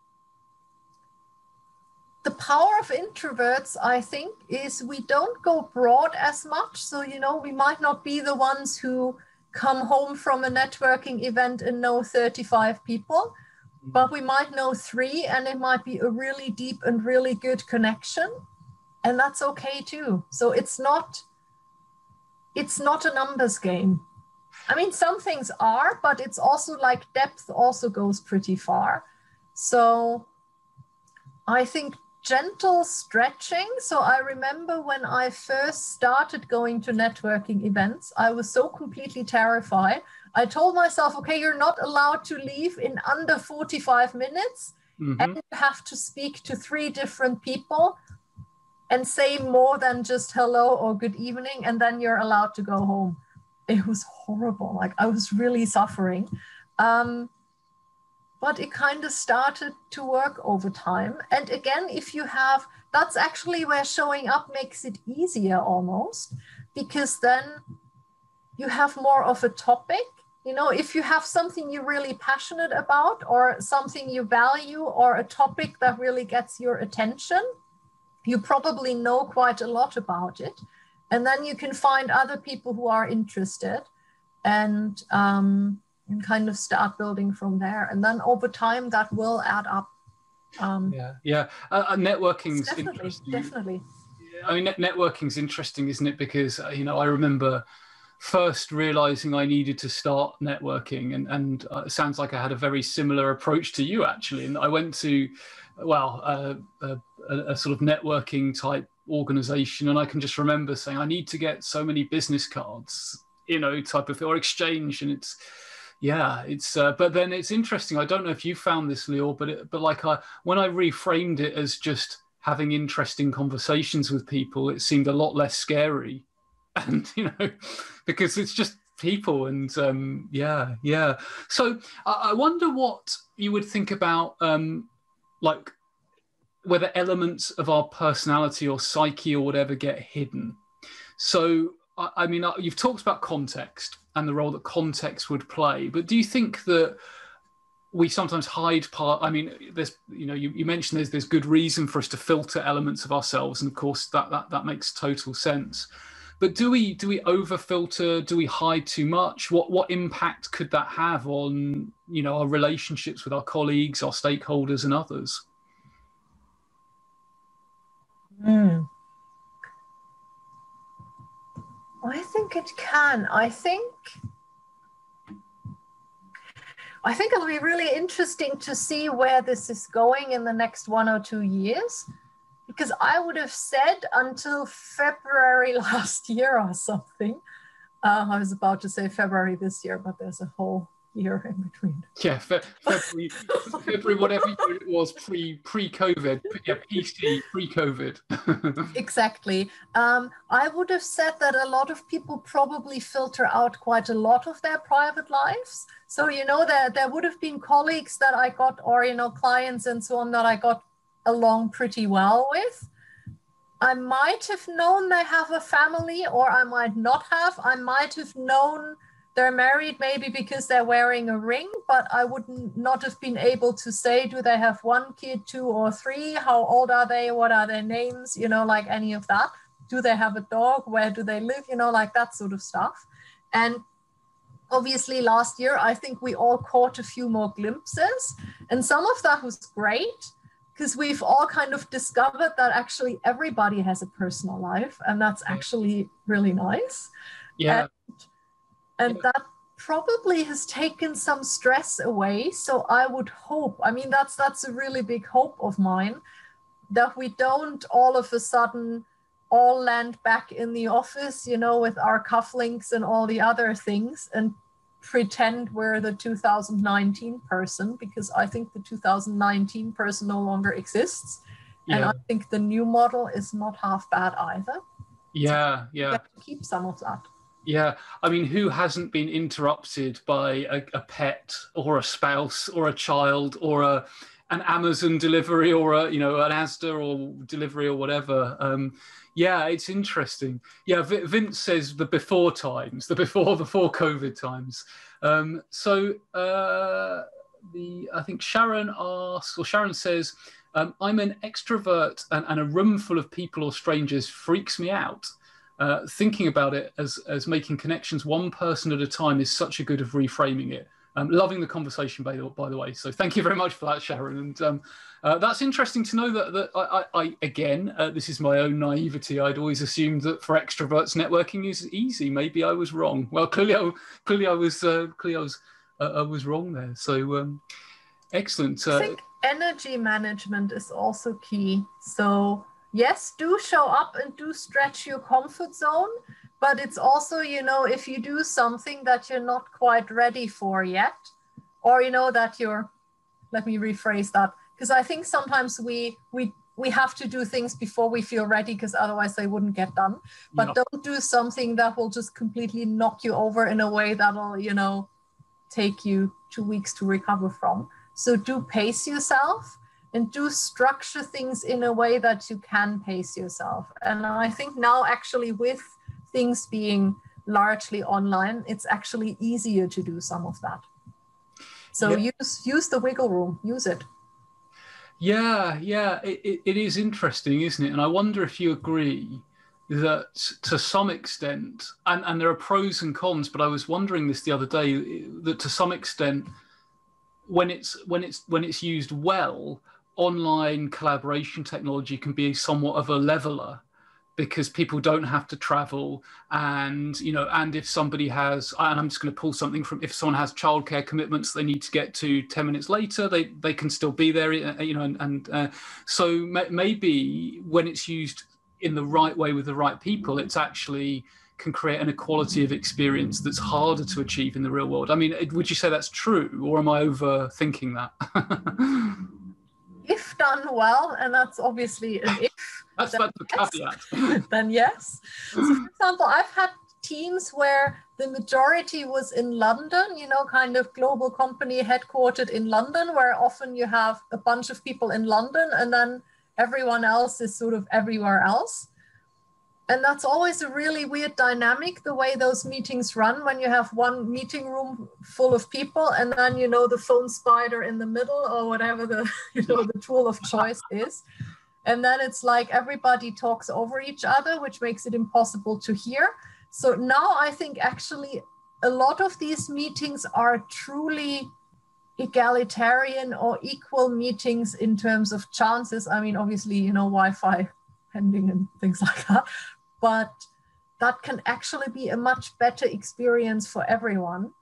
the power of introverts, I think, is we don't go broad as much. So, you know, we might not be the ones who come home from a networking event and know thirty-five people. But we might know three, and it might be a really deep and really good connection. And that's okay too. So it's not, it's not a numbers game. I mean, some things are, but it's also like depth also goes pretty far. So I think gentle stretching. So I remember when I first started going to networking events, I was so completely terrified. I told myself, okay, you're not allowed to leave in under forty-five minutes, mm-hmm. and you have to speak to three different people and say more than just hello or good evening, and then you're allowed to go home. It was horrible. Like I was really suffering. Um, but it kind of started to work over time. And again, if you have, that's actually where showing up makes it easier almost, because then you have more of a topic. You know, if you have something you're really passionate about or something you value or a topic that really gets your attention, you probably know quite a lot about it. And then you can find other people who are interested and, um, and kind of start building from there. And then over time, that will add up. Um, yeah, yeah. Uh, networking's definitely, interesting. Definitely. I mean, net- networking's interesting, isn't it? Because, uh, you know, I remember first realizing I needed to start networking, and, and uh, it sounds like I had a very similar approach to you, actually. And I went to, well, uh, a, a sort of networking type organization, and I can just remember saying, I need to get so many business cards, you know, type of, or exchange. And it's, yeah, it's, uh, but then it's interesting. I don't know if you found this, Lior, but, it, but like I, when I reframed it as just having interesting conversations with people, it seemed a lot less scary. And, you know, because it's just people and um, yeah, yeah. So I, I wonder what you would think about, um, like, whether elements of our personality or psyche or whatever get hidden. So, I, I mean, you've talked about context and the role that context would play, but do you think that we sometimes hide part? I mean, there's, you know, you, you mentioned there's there's good reason for us to filter elements of ourselves, and of course that that that makes total sense. But do we do we over filter? Do we hide too much? What what impact could that have on, you know, our relationships with our colleagues, our stakeholders, and others? Mm. I think it can. I think. I think it'll be really interesting to see where this is going in the next one or two years. Because I would have said until February last year or something, uh, I was about to say February this year, but there's a whole year in between. Yeah, fe- February, February, whatever year it was, pre pre COVID, yeah, P C pre COVID. Exactly. Um, I would have said that a lot of people probably filter out quite a lot of their private lives. So you know, there there would have been colleagues that I got, or you know, clients and so on that I got along pretty well with. I might have known they have a family, or I might not have. I might have known they're married maybe because they're wearing a ring, but I would not have been able to say, do they have one kid, two or three? How old are they? What are their names? You know, like any of that. Do they have a dog? Where do they live? You know, like that sort of stuff. And obviously last year, I think we all caught a few more glimpses, and some of that was great, because we've all kind of discovered that actually everybody has a personal life, and that's actually really nice. Yeah. And, and that probably has taken some stress away. So I would hope, I mean, that's that's a really big hope of mine, that we don't all of a sudden all land back in the office, you know, with our cufflinks and all the other things, and pretend we're the two thousand nineteen person, because I think the two thousand nineteen person no longer exists. Yeah. And I think the new model is not half bad either. Yeah, so yeah. Keep some of that. Yeah, I mean, who hasn't been interrupted by a, a pet or a spouse or a child or a an Amazon delivery or a, you know, an Asda or delivery or whatever? Um, yeah, it's interesting. Yeah, v- Vince says the before times, the before before COVID times. Um, so uh, the I think Sharon asks, or Sharon says, um, I'm an extrovert, and, and a room full of people or strangers freaks me out. Uh, thinking about it as as making connections one person at a time is such a good of reframing it. Um, loving the conversation, by the, by the way. So thank you very much for that, Sharon. And um, uh, that's interesting to know that, that I, I, I again, uh, this is my own naivety. I'd always assumed that for extroverts, networking is easy. Maybe I was wrong. Well, clearly, I, clearly I was uh, clearly I was uh, I was wrong there. So um, excellent. Uh, I think energy management is also key. So yes, do show up and do stretch your comfort zone. But it's also, you know, if you do something that you're not quite ready for yet, or, you know, that you're, let me rephrase that, because I think sometimes we we we have to do things before we feel ready, because otherwise they wouldn't get done. But yeah. Don't do something that will just completely knock you over in a way that'll, you know, take you two weeks to recover from. So do pace yourself, and do structure things in a way that you can pace yourself. And I think now actually with things being largely online, it's actually easier to do some of that. So yeah. use use the wiggle room, use it. Yeah, yeah, it, it, it is interesting, isn't it? And I wonder if you agree that to some extent, and, and there are pros and cons, but I was wondering this the other day, that to some extent, when it's when it's when it's used well, online collaboration technology can be somewhat of a leveler, because people don't have to travel, and you know, and if somebody has, and I'm just going to pull something from, if someone has childcare commitments they need to get to ten minutes later, they they can still be there, you know, and, and uh, so maybe when it's used in the right way with the right people, it's actually can create an equality of experience that's harder to achieve in the real world. I mean, would you say that's true, or am I overthinking that? If done well, and that's obviously an if. That's the yes, caveat. Then yes. So for example, I've had teams where the majority was in London, you know, kind of global company headquartered in London, where often you have a bunch of people in London and then everyone else is sort of everywhere else. And that's always a really weird dynamic, the way those meetings run, when you have one meeting room full of people and then, you know, the phone spider in the middle, or whatever the, you know, the tool of choice is. And then it's like everybody talks over each other, which makes it impossible to hear. So now I think actually a lot of these meetings are truly egalitarian or equal meetings in terms of chances. I mean, obviously, you know, Wi-Fi pending and things like that. But that can actually be a much better experience for everyone,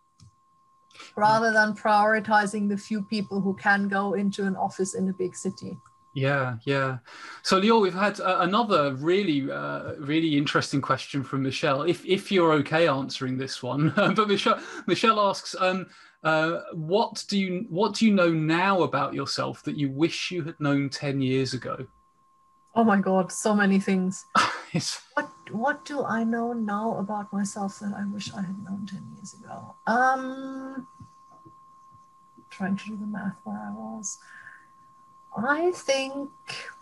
rather than prioritizing the few people who can go into an office in a big city. Yeah, yeah. So, Lior, we've had uh, another really, uh, really interesting question from Michelle. If if you're okay answering this one, but Michelle, Michelle asks, um, Uh, what do you what do you know now about yourself that you wish you had known ten years ago? Oh my God, so many things. It's... What what do I know now about myself that I wish I had known ten years ago? Um, trying to do the math where I was. I think,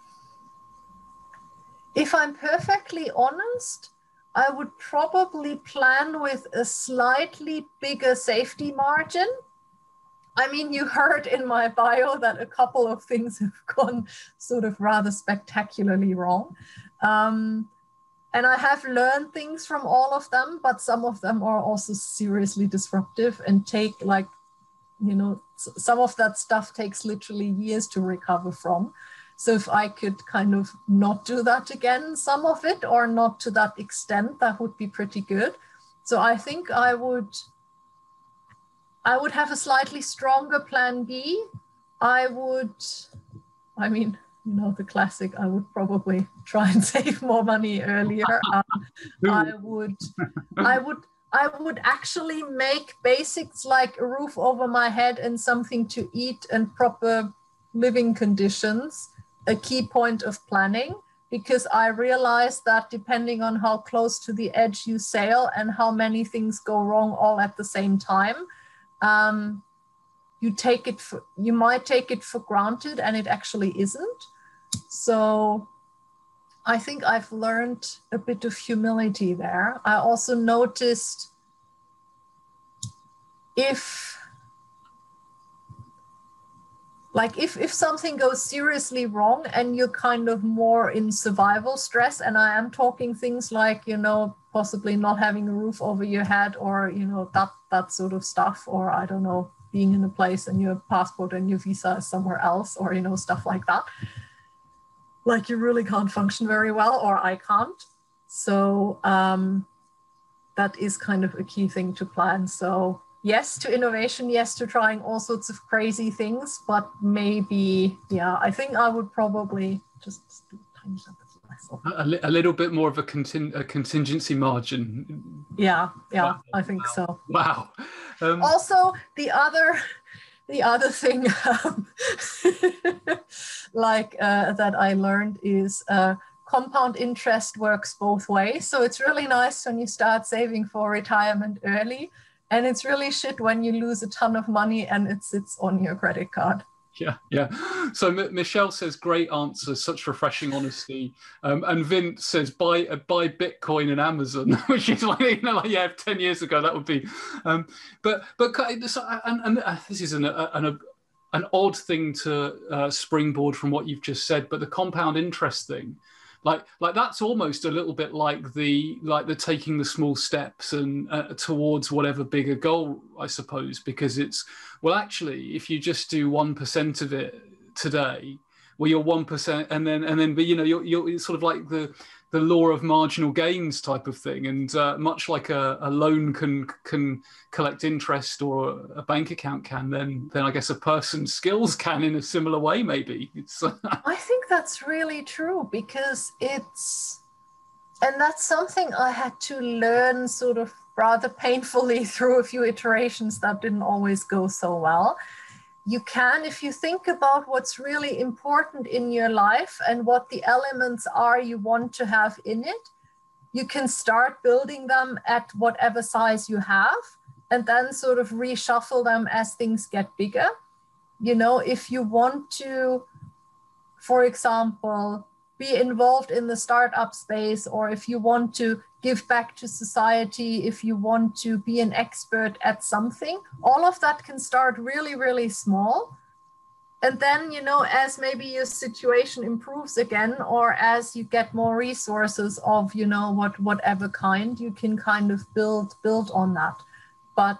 if I'm perfectly honest, I would probably plan with a slightly bigger safety margin. I mean, you heard in my bio that a couple of things have gone sort of rather spectacularly wrong. Um, and I have learned things from all of them, but some of them are also seriously disruptive and take like, you know, some of that stuff takes literally years to recover from. So if I could kind of not do that again, some of it, or not to that extent, that would be pretty good. So I think I would, I would have a slightly stronger plan B. I would, I mean, you know, the classic, I would probably try and save more money earlier. Um, I would, I would, I would actually make basics like a roof over my head and something to eat and proper living conditions a key point of planning, because I realized that depending on how close to the edge you sail and how many things go wrong all at the same time, um, you take it for, you might take it for granted, and it actually isn't. So I think I've learned a bit of humility there. I also noticed if Like if, if something goes seriously wrong and you're kind of more in survival stress, and I am talking things like, you know, possibly not having a roof over your head, or, you know, that, that sort of stuff, or I don't know, being in a place and your passport and your visa is somewhere else, or, you know, stuff like that. Like you really can't function very well, or I can't. So um, that is kind of a key thing to plan. So yes to innovation, yes to trying all sorts of crazy things, but maybe, yeah, I think I would probably just do a tiny little bit less of a, li- a little bit more of a, conting- a contingency margin. Yeah, yeah, Wow. I think Wow. so. Wow. Um, also, the other, the other thing, um, like uh, that I learned is uh, compound interest works both ways. So it's really nice when you start saving for retirement early. And it's really shit when you lose a ton of money and it sits on your credit card. Yeah, yeah. So M- Michelle says, great answer, such refreshing honesty. Um, and Vince says, buy uh, buy Bitcoin and Amazon, which is like, you know, like, yeah, ten years ago that would be. Um, but but and, and uh, this is an an, an odd thing to uh, springboard from what you've just said, but the compound interest thing. Like, like that's almost a little bit like the like the taking the small steps and uh, towards whatever bigger goal, I suppose, because it's, well, actually, if you just do one percent of it today, well, you're one percent, and then and then, but you know, you're you're sort of like the the law of marginal gains type of thing, and uh, much like a, a loan can can collect interest, or a bank account can, then then I guess a person's skills can in a similar way. Maybe it's. I think that's really true, because it's, and that's something I had to learn sort of rather painfully through a few iterations that didn't always go so well. You can, if you think about what's really important in your life and what the elements are you want to have in it, you can start building them at whatever size you have, and then sort of reshuffle them as things get bigger. You know, if you want to, for example, be involved in the startup space, or if you want to give back to society, if you want to be an expert at something, all of that can start really, really small. And then, you know, as maybe your situation improves again, or as you get more resources of, you know, what whatever kind, you can kind of build build on that. But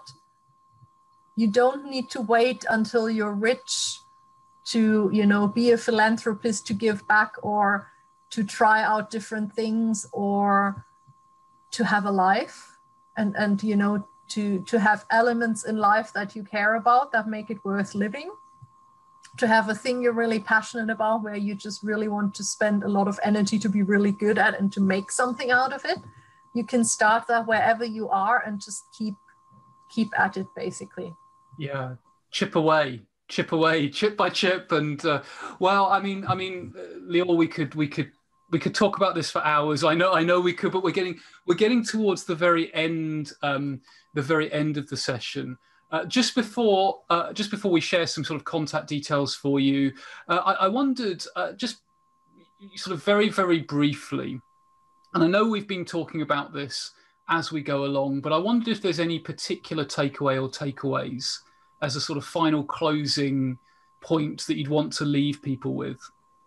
you don't need to wait until you're rich to, you know, be a philanthropist, to give back, or to try out different things, or to have a life, and, and you know, to, to have elements in life that you care about that make it worth living, to have a thing you're really passionate about, where you just really want to spend a lot of energy to be really good at and to make something out of it. You can start that wherever you are and just keep keep at it, basically. Yeah, chip away, chip away, chip by chip, and uh, well, I mean, I mean, uh, Lior, we could, we could, we could talk about this for hours. I know, I know, we could, but we're getting, we're getting towards the very end, um, the very end of the session. Uh, just before, uh, just before we share some sort of contact details for you, uh, I, I wondered, uh, just sort of very, very briefly, and I know we've been talking about this as we go along, but I wondered if there's any particular takeaway or takeaways as a sort of final closing point that you'd want to leave people with.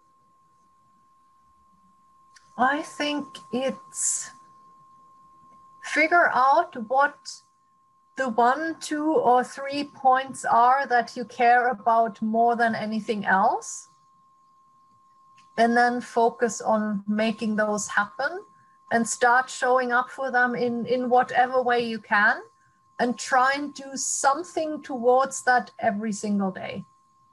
I think it's figure out what the one, two, or three points are that you care about more than anything else, and then focus on making those happen and start showing up for them in, in whatever way you can, and try and do something towards that every single day.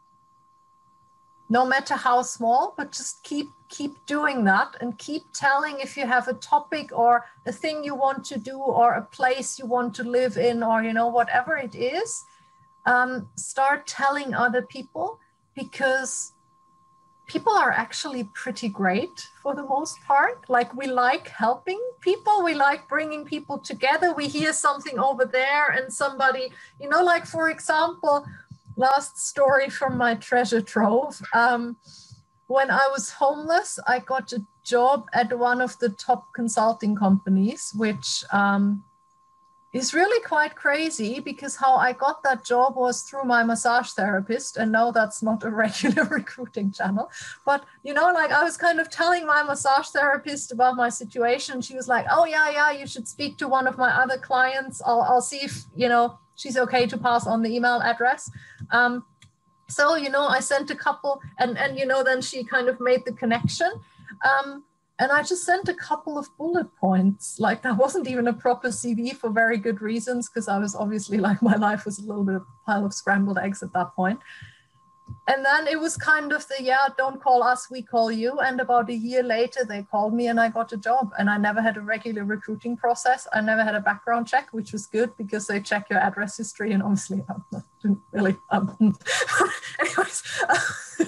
No matter how small, but just keep keep doing that, and keep telling if you have a topic or a thing you want to do or a place you want to live in, or, you know, whatever it is, um, start telling other people, because people are actually pretty great for the most part. Like, we like helping people. We like bringing people together. We hear something over there and somebody, you know, like, for example, last story from my treasure trove. Um, when I was homeless, I got a job at one of the top consulting companies, which um, is really quite crazy, because how I got that job was through my massage therapist. And no, that's not a regular recruiting channel. But, you know, like, I was kind of telling my massage therapist about my situation. She was like, oh, yeah, yeah, you should speak to one of my other clients. I'll, I'll see if, you know, she's okay to pass on the email address. Um, so, you know, I sent a couple, and, and, you know, then she kind of made the connection. Um, And I just sent a couple of bullet points. Like, that wasn't even a proper C V for very good reasons, because I was obviously, like, my life was a little bit of a pile of scrambled eggs at that point. And then it was kind of the, yeah, don't call us, we call you. And about a year later, they called me and I got a job. And I never had a regular recruiting process. I never had a background check, which was good, because they check your address history. And obviously, I didn't really. Um, anyways, uh,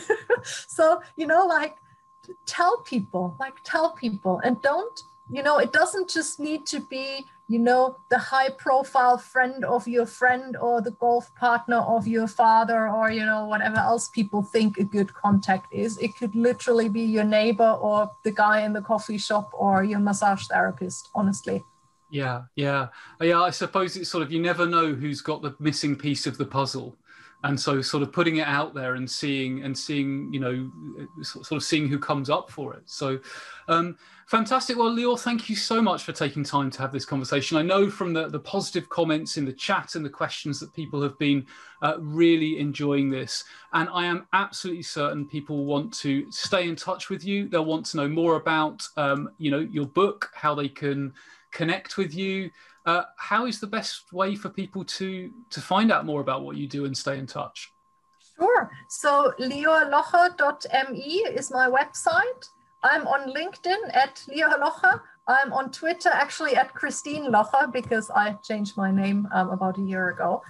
so, you know, like, tell people, like, tell people, and don't, you know, it doesn't just need to be, you know, the high profile friend of your friend or the golf partner of your father, or, you know, whatever else people think a good contact is. It could literally be your neighbor or the guy in the coffee shop or your massage therapist, honestly. Yeah, yeah. Yeah, I suppose it's sort of, you never know who's got the missing piece of the puzzle. And so sort of putting it out there and seeing and seeing, you know, sort of seeing who comes up for it. So um, fantastic. Well, Lior, thank you so much for taking time to have this conversation. I know from the, the positive comments in the chat and the questions that people have been uh, really enjoying this. And I am absolutely certain people want to stay in touch with you. They'll want to know more about, um, you know, your book, how they can connect with you. Uh, how is the best way for people to to find out more about what you do and stay in touch? Sure. So lior locher dot me is my website. I'm on LinkedIn at Lior Locher. I'm on Twitter actually at Christine Locher, because I changed my name um, about a year ago.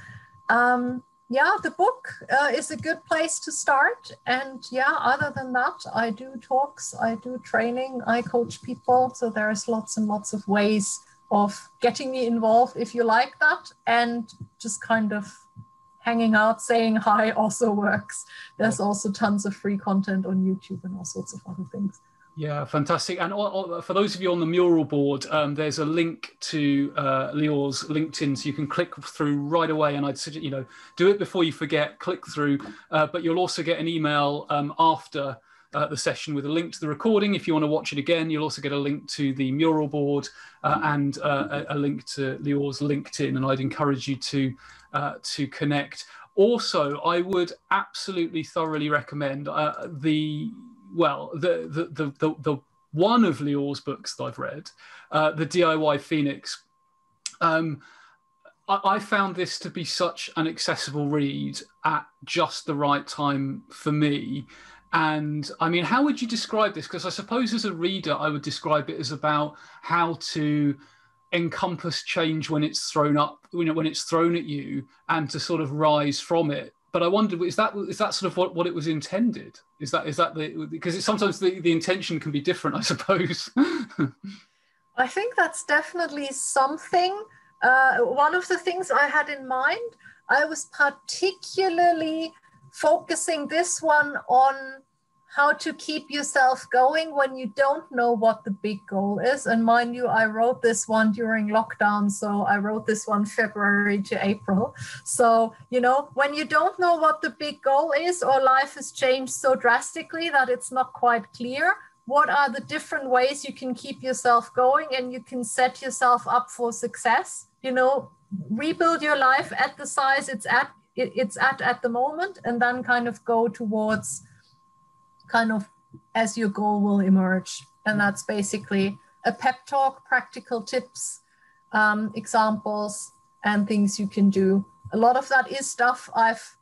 Um, yeah, the book uh, is a good place to start. And yeah, other than that, I do talks, I do training, I coach people. So there's lots and lots of ways of getting me involved if you like that, and just kind of hanging out, saying hi also works. There's also tons of free content on YouTube and all sorts of other things. Yeah, fantastic. And for those of you on the mural board, um, there's a link to uh, Lior's LinkedIn, so you can click through right away. And I'd suggest, you know, do it before you forget, click through, uh, but you'll also get an email um, after Uh, the session with a link to the recording. If you want to watch it again, you'll also get a link to the mural board uh, and uh, a, a link to Lior's LinkedIn, and I'd encourage you to uh, to connect. Also, I would absolutely thoroughly recommend uh, the well the the, the the the one of Lior's books that I've read, uh, the D I Y Phoenix. Um, I, I found this to be such an accessible read at just the right time for me. And I mean, how would you describe this? Because I suppose as a reader, I would describe it as about how to encompass change when it's thrown up, you know, when it's thrown at you, and to sort of rise from it. But I wondered, is that is that sort of what, what it was intended? Is that is that the, because it's sometimes the, the intention can be different, I suppose. I think that's definitely something. Uh, one of the things I had in mind, I was particularly focusing this one on how to keep yourself going when you don't know what the big goal is. And mind you, I wrote this one during lockdown. So I wrote this one February to April. So, you know, when you don't know what the big goal is, or life has changed so drastically that it's not quite clear, what are the different ways you can keep yourself going and you can set yourself up for success? You know, rebuild your life at the size it's at, it's at at the moment, and then kind of go towards kind of as your goal will emerge. And that's basically a pep talk, practical tips, um, examples, and things you can do. A lot of that is stuff I've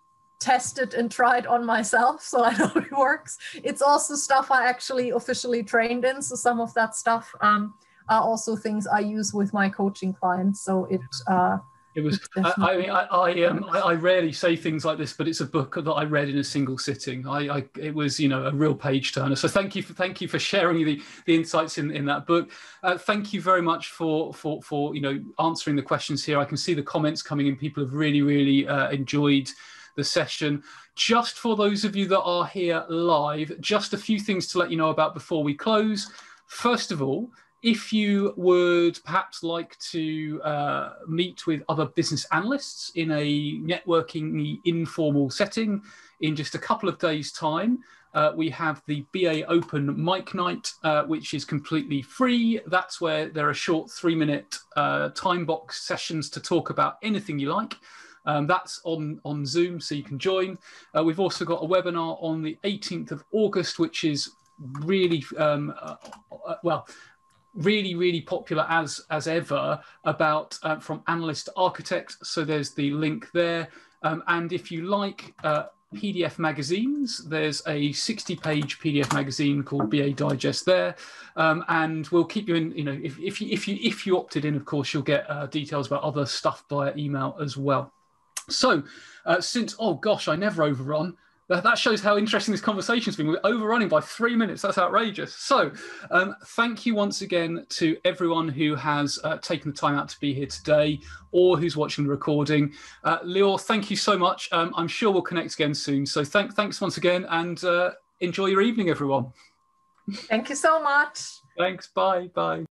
tested and tried on myself, so I know it works. It's also stuff I actually officially trained in. So some of that stuff um, are also things I use with my coaching clients. So it uh, It was. I, I mean, I I, um, I I rarely say things like this, but it's a book that I read in a single sitting. I, I it was, you know, a real page turner. So thank you for thank you for sharing the the insights in, in that book. Uh, thank you very much for for for you know answering the questions here. I can see the comments coming in. People have really really uh, enjoyed the session. Just for those of you that are here live, just a few things to let you know about before we close. First of all, if you would perhaps like to uh, meet with other business analysts in a networking informal setting in just a couple of days' time, uh, we have the B A Open Mic Night, uh, which is completely free. That's where there are short three-minute uh, time box sessions to talk about anything you like. Um, that's on, on Zoom, so you can join. Uh, we've also got a webinar on the eighteenth of August, which is really, um, uh, uh, well, really, really popular as as ever, about uh, from analyst to architect. So there's the link there. Um, and if you like uh, P D F magazines, there's a sixty page P D F magazine called B A Digest there. Um, and we'll keep you in, you know, if, if, you, if, you, if you opted in, of course, you'll get uh, details about other stuff via email as well. So uh, since, oh gosh, I never overrun. That shows how interesting this conversation's been. We're overrunning by three minutes. That's outrageous. So um, thank you once again to everyone who has uh, taken the time out to be here today or who's watching the recording. Uh, Lior, thank you so much. Um, I'm sure we'll connect again soon. So thank, thanks once again, and uh, enjoy your evening, everyone. Thank you so much. Thanks. Bye. Bye.